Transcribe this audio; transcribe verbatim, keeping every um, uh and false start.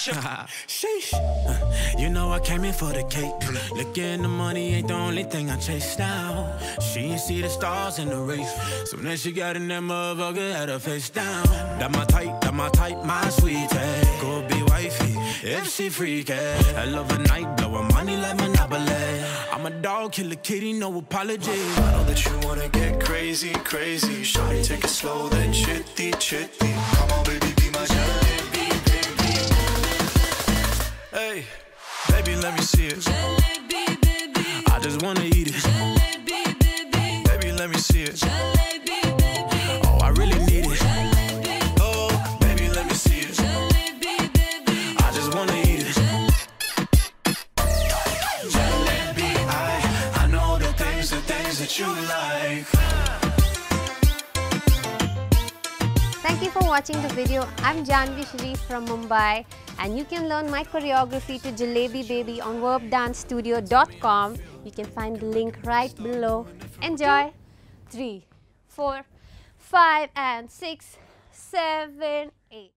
Sheesh. Uh, you know I came in for the cake. Looking the money ain't the only thing I chase now. She ain't see the stars in the race. So then she got in that motherfucker, had her face down. That my type, that my type, my sweetie. Go be wifey, if she freaky. I love a night, blowin' money like Monopoly. I'm a dog, kill a kitty, no apology. I know that you wanna get crazy, crazy. Shawty, take it slow, then chitty, chitty. Come on, baby, be my jalebi, baby. Hey, baby, let me see it. Jalebi, baby. I just wanna eat it. Jalebi, baby. Baby, let me see it. Jalebi, baby. Oh, I really need it. Jalebi. Oh, baby, let me see it. Jalebi, baby. I just wanna eat it. Jalebi, I, I know the things, the things that you like. Thank you for watching the video. I'm Jahnavi Sheriff from Mumbai, and you can learn my choreography to Jalebi Baby on verb dance studio dot com. You can find the link right below. Enjoy! Three, four, five, and six, seven, eight.